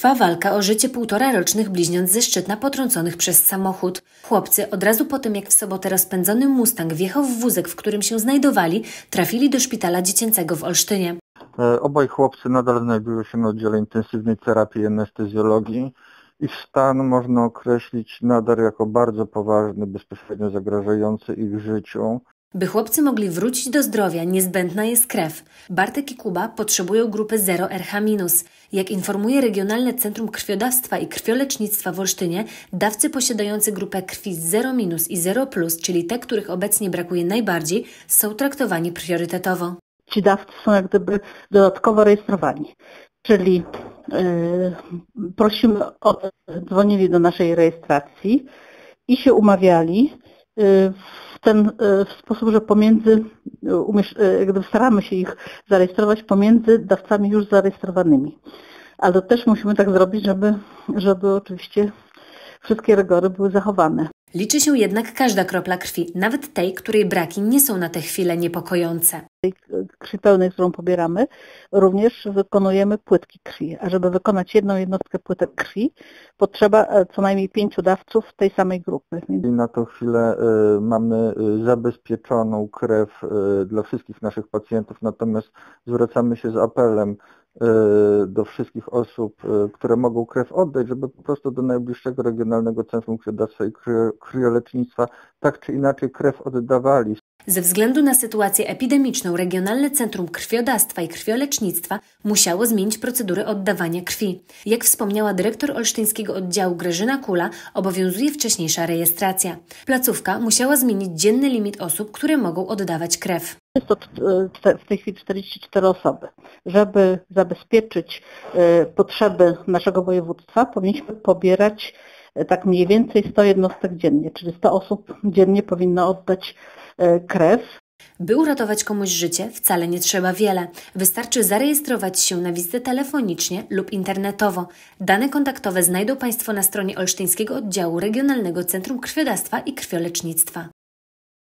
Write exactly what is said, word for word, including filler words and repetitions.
Trwa walka o życie półtorarocznych bliźniąt ze Szczytna potrąconych przez samochód. Chłopcy od razu po tym, jak w sobotę rozpędzony Mustang wjechał w wózek, w którym się znajdowali, trafili do szpitala dziecięcego w Olsztynie. Obaj chłopcy nadal znajdują się na oddziale intensywnej terapii i anestezjologii. Ich stan można określić nadal jako bardzo poważny, bezpośrednio zagrażający ich życiu. By chłopcy mogli wrócić do zdrowia, niezbędna jest krew. Bartek i Kuba potrzebują grupy zero R H minus. Jak informuje Regionalne Centrum Krwiodawstwa i Krwiolecznictwa w Olsztynie, dawcy posiadający grupę krwi zero minus i zero plus, czyli te, których obecnie brakuje najbardziej, są traktowani priorytetowo. Ci dawcy są jak gdyby dodatkowo rejestrowani, czyli yy, prosimy o, dzwonili do naszej rejestracji i się umawiali yy, w ten w sposób, że pomiędzy, gdy staramy się ich zarejestrować pomiędzy dawcami już zarejestrowanymi. Ale to też musimy tak zrobić, żeby, żeby oczywiście wszystkie rygory były zachowane. Liczy się jednak każda kropla krwi, nawet tej, której braki nie są na tę chwilę niepokojące. Tej krwi pełnej, którą pobieramy, również wykonujemy płytki krwi. A żeby wykonać jedną jednostkę płytek krwi, potrzeba co najmniej pięciu dawców tej samej grupy. I na tą chwilę y, mamy zabezpieczoną krew y, dla wszystkich naszych pacjentów, natomiast zwracamy się z apelem do wszystkich osób, które mogą krew oddać, żeby po prostu do najbliższego Regionalnego Centrum Krwiodawstwa i Krwiolecznictwa tak czy inaczej krew oddawali. Ze względu na sytuację epidemiczną Regionalne Centrum Krwiodawstwa i Krwiolecznictwa musiało zmienić procedury oddawania krwi. Jak wspomniała dyrektor olsztyńskiego oddziału Grażyna Kula, obowiązuje wcześniejsza rejestracja. Placówka musiała zmienić dzienny limit osób, które mogą oddawać krew. Jest to w tej chwili czterdzieści cztery osoby. Żeby zabezpieczyć potrzeby naszego województwa, powinniśmy pobierać tak mniej więcej sto jednostek dziennie, czyli sto osób dziennie powinno oddać krew. By uratować komuś życie, wcale nie trzeba wiele. Wystarczy zarejestrować się na wizytę telefonicznie lub internetowo. Dane kontaktowe znajdą Państwo na stronie Olsztyńskiego Oddziału Regionalnego Centrum Krwiodawstwa i Krwiolecznictwa.